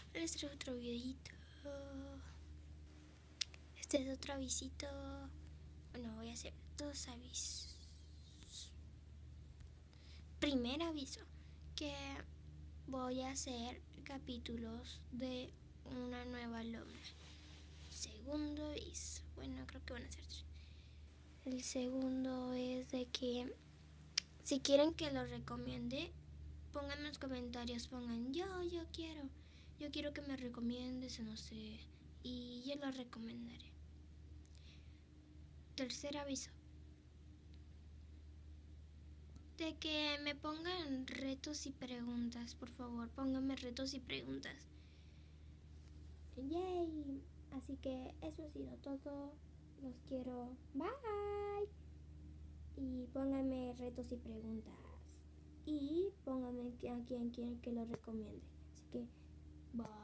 Les traigo otro videito. Este es otro avisito. Bueno, voy a hacer 2 avisos. Primer aviso, que voy a hacer capítulos de una nueva alumna. Segundo aviso, bueno, creo que van a ser 3. El segundo es de que si quieren que lo recomiende, pongan en los comentarios, pongan yo quiero que me recomiendes o no sé, y yo lo recomendaré. Tercer aviso, de que me pongan retos y preguntas, por favor, pónganme retos y preguntas. Yay. Así que eso ha sido todo. Los quiero. Bye. Y pónganme retos y preguntas. Y pónganme a quién quieren que lo recomiende. Así que bye.